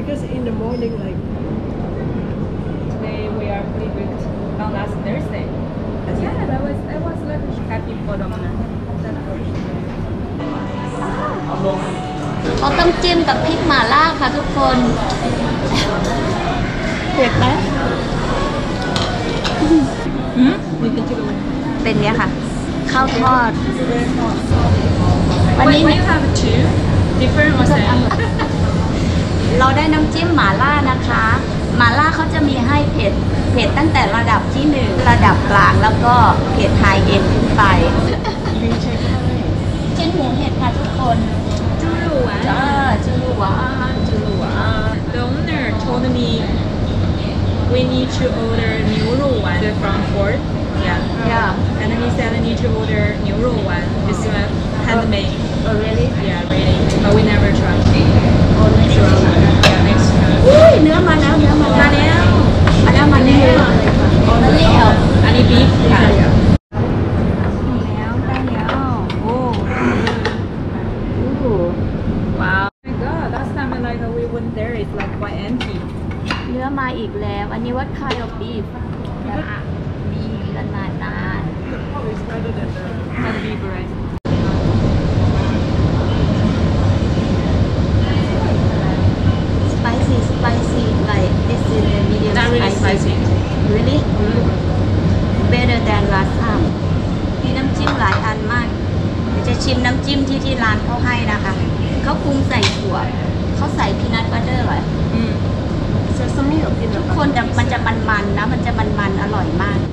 because in the morning, like today we are pretty booked on last Thursday. Yeah, I was like happy for the moment. เขาต้องจิ้มกับพริกหม่าล่าค่ะทุกคนเผ็ดไหมเป็นเนี้ยค่ะข้าวทอดวันนี้ We have two different or same. เราได้น้ำจิ้มหม่าล่านะคะหม่าล่าเขาจะมีให้เผ็ดตั้งแต่ระดับที่1ระดับกลางแล้วก็เผ็ดไฮเอ็นขึ้นไปชิ้นหมูเห็ดค่ะทุกคนจูรูหวานจูรูหวาน The owner told me we need to order 牛肉丸 from Ford. Yeah. And then he said I need to order 牛肉丸. It's handmade. Oh really? Yeah, really. But we never tried. Oh next Yeah, next time. อุ้ยเนื้อมาแล้วมาแล้ว อันนี้ beef ค่ะแล้วโอ้ Wow. Oh my god, last time we went there, it's like quite empty. เนื้อมาอีกแล้วอันนี้ what kind of beef มีเลือดนาน it's better than the. And beef, right? spicy like this is the medium Not really spicy. really better than last time มีน้ำจิ้มหลายอันมากเดี๋ยวจะชิมน้ำจิ้มที่ร้านเขาให้นะคะเขาปรุงใส่ถั่วเขาใส่พีนัทบัตเตอร์ไว้ Sesame or peanut ทุก butter? คนมันจะมันๆนะมันจะมันอร่อยมาก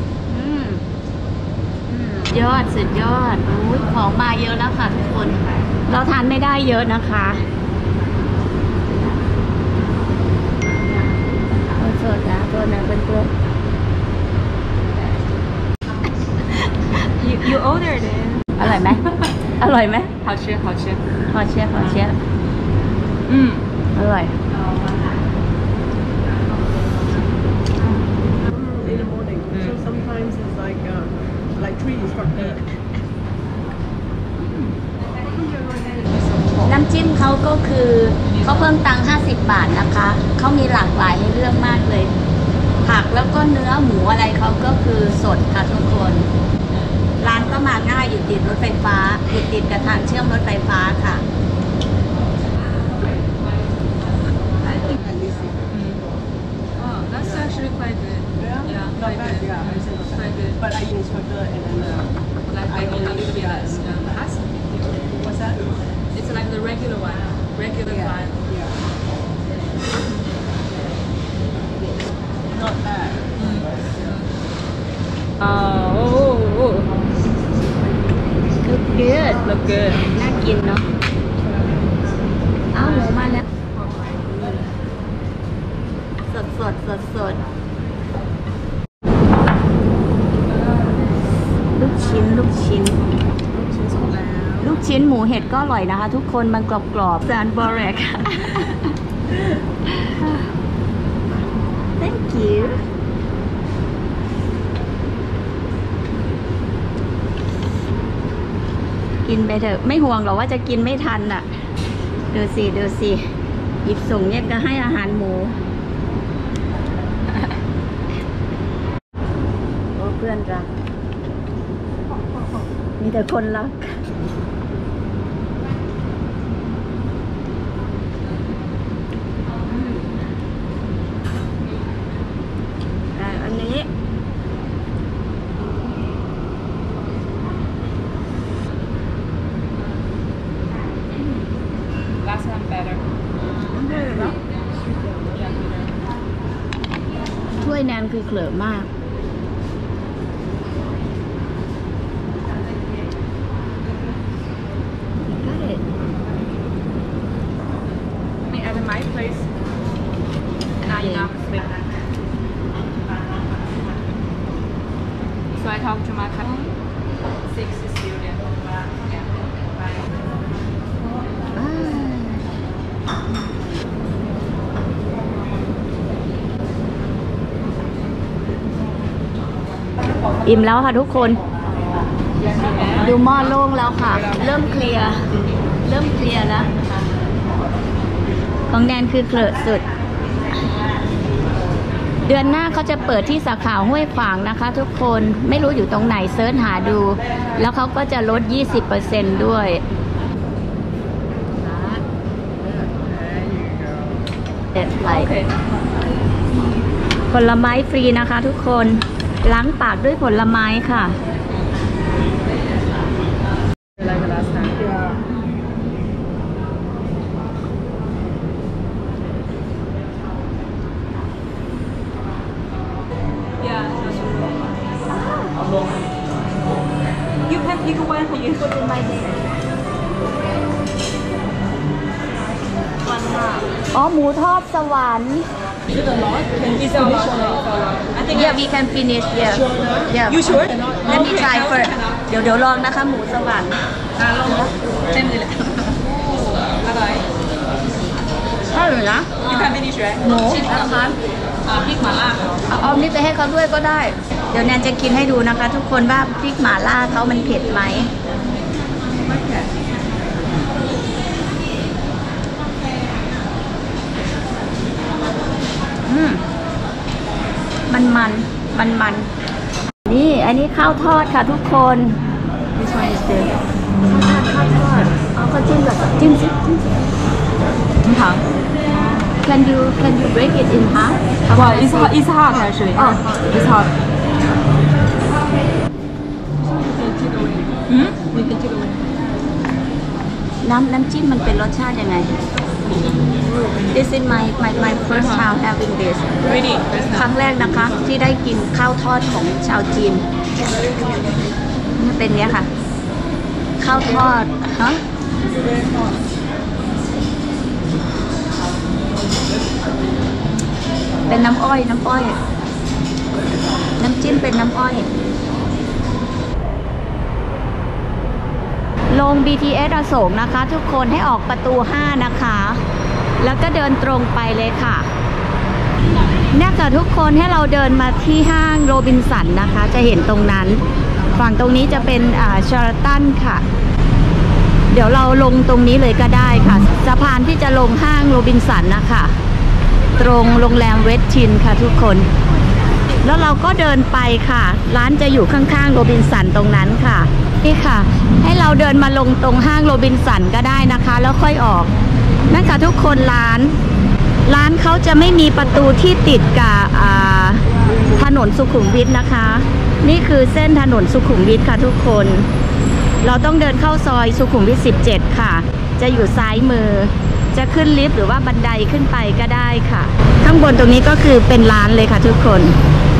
ยอดสุดยอดอุ้ยของมาเยอะแล้วค่ะทุกคนเราทานไม่ได้เยอะนะคะสดนะตัวนะเป็นตัว You ordered it. อร่อยไหมอร่อยไหม好吃好吃ขอเชียร์อร่อย In the morning. So sometimes it's like 3 instructor. น้ำจิ้มเขาก็คือเขาเพิ่มตังค์50 บาทนะคะเขามีหลากหลายให้เลือกมากเลยผักแล้วก็เนื้อหมูอะไรเขาก็คือสดค่ะทุกคนร้านก็มาง่ายอยู่ติดรถไฟฟ้าติดกับทางเชื่อมรถไฟฟ้าค่ะ Oh, that's actually quite good. Yeah, Not quite bad, good. yeah. It's Quite good. But I instructor and then Like maybe a little bit less. what's that? It's like the regular one. Regular one. Yeah. Not bad. Oh. Look good Look good. น่ากินเนาะเอาหมูมาแล้วสดลูกชิ้นหมูเห็ดก็อร่อยนะคะทุกคนมันกรอบๆจานบอแรก Thank you กินไปเถอะไม่ห่วงหรอกว่าจะกินไม่ทันอ่ะดูสิหยิบส่งเนี่ยก็ให้อาหารหมูโอ้เพื่อนรักมีแต่คนรักอันนี้ Last one better. ถ้วยแนนคือเขลือมาก At my place, not enough sleep. So I talked to my cousin. 6 students. Yeah. อิ่มแล้วค่ะทุกคน ดูหม้อโล่งแล้วค่ะ เริ่มเคลียร์แล้วของแนนคือเกลือสุด เดือนหน้าเขาจะเปิดที่สาขาห้วยขวางนะคะทุกคนไม่รู้อยู่ตรงไหนเซิร์ชหาดู แล้วเขาก็จะลด 20% ด้วยเด็ดไหลผลไม้ฟรีนะคะทุกคนล้างปากด้วยผลไม้ค่ะ Like the last time. Yeah. Yeah, that's true. You can pick one for you. Put in my name. อ๋อหมูทอดสวรรค์ Is it a lot? It's a lot. I think Yeah we can finish yeah yeah You sure? Let me try first เดี๋ยวลองนะคะหมูสวรรค์ลองนะเต็มเลยแหละอร่อยใช่เลยนะ You can finish right? หมูนะคะพริกหม่าล่าเอานี่ไปให้เขาด้วยก็ได้ เดี๋ยวแนนจะกินให้ดูนะคะ ทุกคนว่าพริกหม่าล่าเขามันเผ็ดไหมมันนี่อันนี้ข้าวทอดค่ะทุกคน This one is good ข้าวทอดเอาก็จิ้มกับจิ้มสิค่ะ Can you break it in half? Well, it's hot actually. Oh, it's hot. We can take away. น้ำจิ้มมันเป็นรสชาติยังไง This is my first time having this Really? ครั้งแรกนะคะที่ได้กินข้าวทอดของชาวจีนมันเป็นเนี้ยค่ะ ข้าวทอดฮะเป็นน้ำอ้อยน้ำจิ้มเป็นน้ำอ้อยลง BTS อโศกนะคะทุกคนให้ออกประตู 5 นะคะแล้วก็เดินตรงไปเลยค่ะเนี่ยค่ะทุกคนให้เราเดินมาที่ห้างโรบินสันนะคะจะเห็นตรงนั้นฝั่งตรงนี้จะเป็นชาร์ตันค่ะเดี๋ยวเราลงตรงนี้เลยก็ได้ค่ะสะพานที่จะลงห้างโรบินสันนะคะตรงโรงแรมเวสทินค่ะทุกคนแล้วเราก็เดินไปค่ะร้านจะอยู่ข้างๆโรบินสันตรงนั้นค่ะนี่ค่ะให้เราเดินมาลงตรงห้างโรบินสันก็ได้นะคะแล้วค่อยออกนั่นค่ะทุกคนร้านเขาจะไม่มีประตูที่ติดกับถนนสุขุมวิทนะคะนี่คือเส้นถนนสุขุมวิทค่ะทุกคนเราต้องเดินเข้าซอยสุขุมวิท17ค่ะจะอยู่ซ้ายมือจะขึ้นลิฟต์หรือว่าบันไดขึ้นไปก็ได้ค่ะข้างบนตรงนี้ก็คือเป็นร้านเลยค่ะทุกคน